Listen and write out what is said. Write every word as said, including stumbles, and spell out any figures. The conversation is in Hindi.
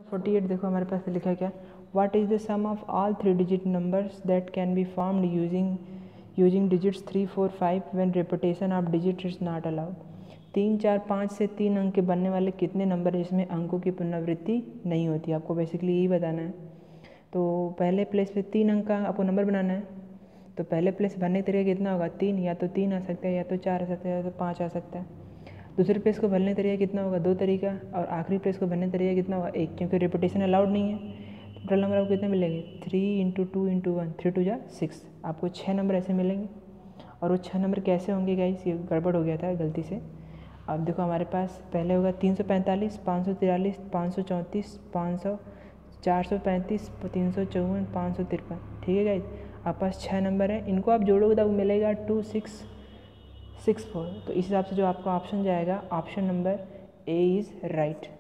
फोर्टी एट देखो हमारे पास लिखा है क्या, what is the sum of all three digit numbers that can be formed using using digits three four five when repetition of digit is not allowed. तीन चार पाँच से तीन अंक के बनने वाले कितने नंबर है जिसमें अंकों की पुनरावृत्ति नहीं होती, आपको बेसिकली यही बताना है। तो पहले प्लेस पे तीन अंक का आपको नंबर बनाना है, तो पहले प्लेस भरने का तरीका कितना होगा, तीन, या तो तीन आ सकता है, या तो चार आ सकता है, या तो पाँच आ सकता है। दूसरे प्लेस को भरने का तरीका कितना होगा, दो तरीका, और आखिरी प्लेस को भरने का तरीका कितना होगा, एक, क्योंकि रिपीटेशन अलाउड नहीं है। टोटल नंबर आपको कितने मिलेंगे, three into two into one, three two जा सिक्स, आपको छः नंबर ऐसे मिलेंगे। और वो छः नंबर कैसे होंगे गाइस, ये गड़बड़ हो गया था गलती से। अब देखो हमारे पास पहले होगा तीन सौ पैंतालीस, पाँच सौ तिरालीस, पाँच सौ चौंतीस, पाँच सौ, चार सौ पैंतीस, तीन सौ चौवन, पाँच सौ तिरपन। ठीक है गाइस, आपके पास छः नंबर है, इनको आप जोड़ोगे तो मिलेगा टू सिक्स सिक्स फोर। तो इस हिसाब से जो आपका ऑप्शन जाएगा, option number A is right.